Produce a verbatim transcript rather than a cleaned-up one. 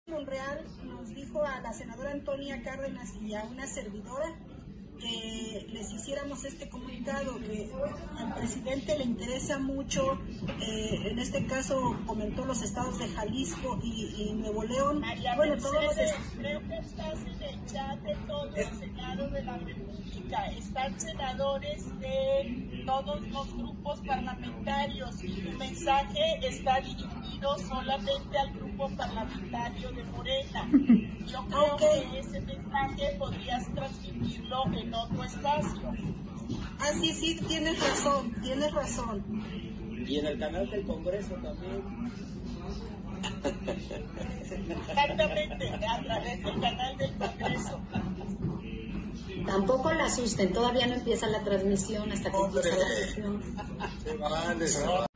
Monreal nos dijo a la senadora Antonia Cárdenas y a una servidora que les hiciéramos este comunicado, que al presidente le interesa mucho, eh, en este caso comentó los estados de Jalisco y, y Nuevo León. María bueno, Mercedes, todos los est- creo que estás en el chat de todo el Senado de la República, están senadores de todos los grupos parlamentarios y tu mensaje está dirigido solamente al grupo parlamentario de Morena. Yo creo okay. que ese mensaje podrías transmitirlo en otro espacio. Ah, sí, sí, tienes razón, tienes razón. Y en el canal del Congreso también. Exactamente, a través del canal del Congreso. Tampoco la asusten, todavía no empieza la transmisión hasta que empieza la sesión. Se vale, se vale.